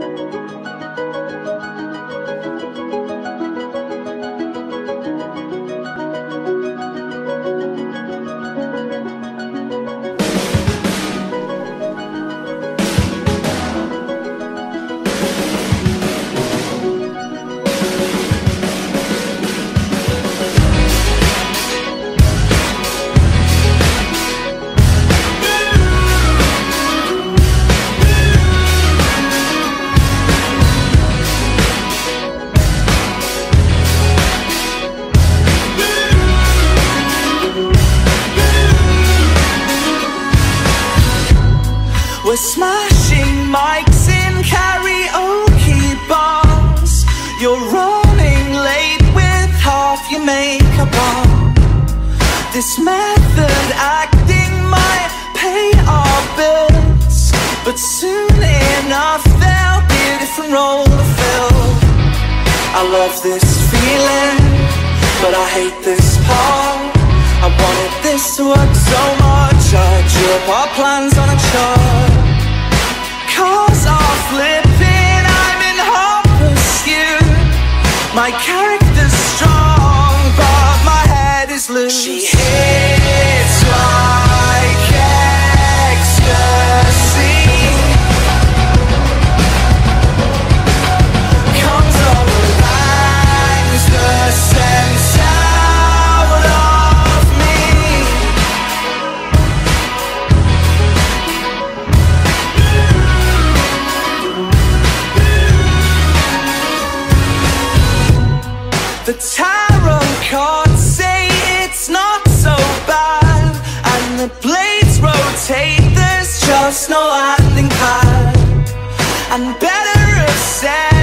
We're smashing mics in karaoke bars. You're running late with half your makeup on. This method acting might pay our bills, but soon enough there'll be a different role to fill. I love this feeling, but I hate this part. I wanted this to work so much, I drew up our plans on a chart. Cars are flipping, I'm in hot pursuit. My character's strong, but my head is loose. She hits like ecstasy, comes over, bangs the sense out of me. The tarot cards say it's not so bad, and the blades rotate, there's just no landing pad. And better have said